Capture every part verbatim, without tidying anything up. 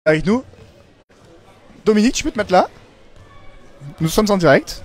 avec nous. Dominique, tu peux te mettre là. Nous sommes en direct.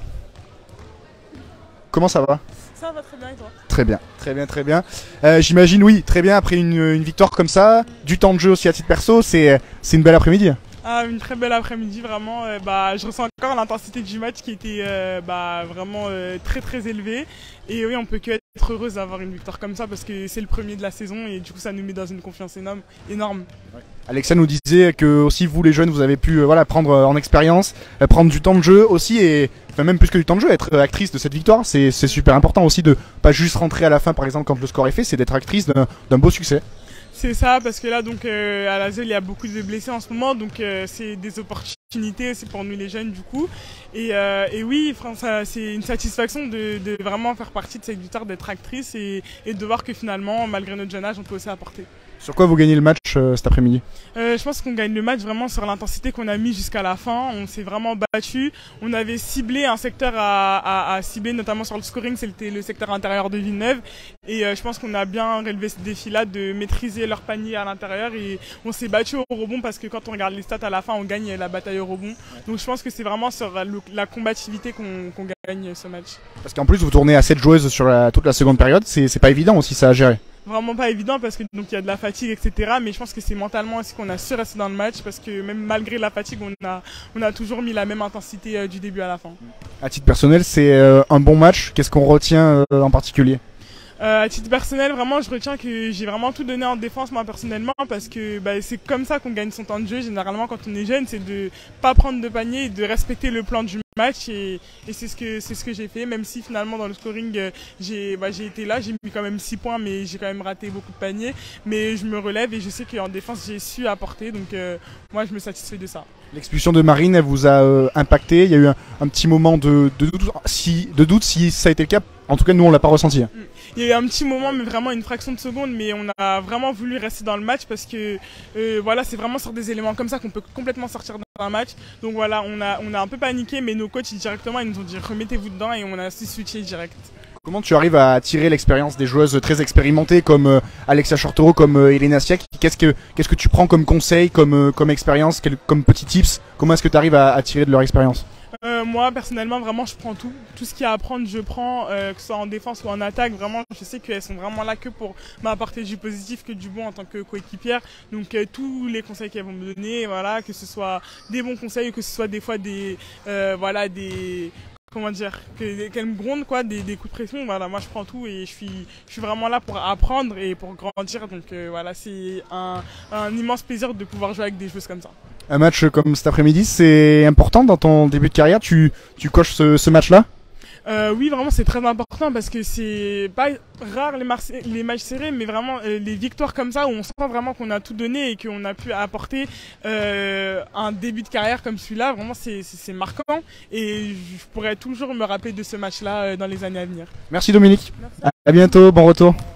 Comment ça va? Ça va très bien et toi? Très bien, très bien, très bien. Euh, J'imagine, oui, très bien, après une, une victoire comme ça, du temps de jeu aussi à titre perso, c'est une belle après-midi. Ah, une très belle après-midi, vraiment. Euh, bah, je ressens encore l'intensité du match qui était euh, bah, vraiment euh, très très élevée. Et oui, on peut que être heureuse d'avoir une victoire comme ça parce que c'est le premier de la saison et du coup ça nous met dans une confiance énorme. énorme. Ouais. Alexa nous disait que aussi vous les jeunes vous avez pu euh, voilà, prendre euh, en expérience, euh, prendre du temps de jeu aussi et enfin, même plus que du temps de jeu, être actrice de cette victoire, c'est super important aussi de pas juste rentrer à la fin par exemple quand le score est fait, c'est d'être actrice d'un beau succès. C'est ça, parce que là, donc, euh, à la Z, il y a beaucoup de blessés en ce moment, donc euh, c'est des opportunités aussi pour nous les jeunes du coup. Et, euh, et oui, c'est une satisfaction de, de vraiment faire partie de cette victoire, d'être actrice et, et de voir que finalement, malgré notre jeune âge, on peut aussi apporter. Sur quoi vous gagnez le match euh, cet après-midi? euh, Je pense qu'on gagne le match vraiment sur l'intensité qu'on a mis jusqu'à la fin. On s'est vraiment battu. On avait ciblé un secteur à, à, à cibler, notamment sur le scoring, c'était le secteur intérieur de Villeneuve. Et euh, je pense qu'on a bien relevé ce défi-là de maîtriser leur panier à l'intérieur. Et on s'est battu au rebond parce que quand on regarde les stats à la fin, on gagne la bataille au rebond. Donc je pense que c'est vraiment sur le, la combativité qu'on qu'on gagne ce match. Parce qu'en plus, vous tournez à sept joueuses sur la, toute la seconde période. C'est pas évident aussi ça à gérer. Vraiment pas évident parce que donc il y a de la fatigue, et cetera. Mais je pense que c'est mentalement aussi qu'on a su rester dans le match parce que même malgré la fatigue, on a, on a toujours mis la même intensité euh, du début à la fin. À titre personnel, c'est euh, un bon match. Qu'est-ce qu'on retient euh, en particulier? Euh, à titre personnel, vraiment, je retiens que j'ai vraiment tout donné en défense, moi, personnellement, parce que bah, c'est comme ça qu'on gagne son temps de jeu. Généralement, quand on est jeune, c'est de pas prendre de panier et de respecter le plan du match. Et, et c'est ce que c'est ce que j'ai fait, même si finalement, dans le scoring, euh, j'ai bah, j'ai été là, j'ai mis quand même six points, mais j'ai quand même raté beaucoup de paniers. Mais je me relève et je sais qu'en défense, j'ai su apporter. Donc, euh, moi, je me satisfais de ça. L'expulsion de Marine, elle vous a euh, impacté? Il y a eu un, un petit moment de, de, doute, si, de doute si ça a été le cas. En tout cas, nous, on l'a pas ressenti. Il y a eu un petit moment, mais vraiment une fraction de seconde, mais on a vraiment voulu rester dans le match parce que euh, voilà, c'est vraiment sur des éléments comme ça qu'on peut complètement sortir d'un match. Donc voilà, on a, on a un peu paniqué, mais nos coachs directement, ils nous ont dit remettez-vous dedans et on a aussi switché direct. Comment tu arrives à tirer l'expérience des joueuses très expérimentées comme euh, Alexa Shortero, comme euh, Elena Siak? Qu'est-ce que qu'est-ce que tu prends comme conseil, comme, euh, comme expérience, comme petits tips? Comment est-ce que tu arrives à, à tirer de leur expérience? Euh, moi personnellement vraiment je prends tout, tout ce qu'il y a à apprendre je prends, euh, que ce soit en défense ou en attaque, vraiment je sais qu'elles sont vraiment là que pour m'apporter du positif que du bon en tant que coéquipière, donc euh, tous les conseils qu'elles vont me donner, voilà, que ce soit des bons conseils ou que ce soit des fois des, euh, voilà, des, comment dire, qu'elles me grondent quoi, des, des coups de pression, voilà, moi je prends tout et je suis, je suis vraiment là pour apprendre et pour grandir, donc euh, voilà, c'est un, un immense plaisir de pouvoir jouer avec des joueuses comme ça. Un match comme cet après-midi, c'est important dans ton début de carrière, tu, tu coches ce, ce match-là? Euh, oui, vraiment, c'est très important parce que c'est pas rare les, les matchs serrés, mais vraiment euh, les victoires comme ça où on sent vraiment qu'on a tout donné et qu'on a pu apporter euh, un début de carrière comme celui-là, vraiment c'est marquant et je pourrais toujours me rappeler de ce match-là euh, dans les années à venir. Merci Dominique. Merci. À bientôt, bon retour.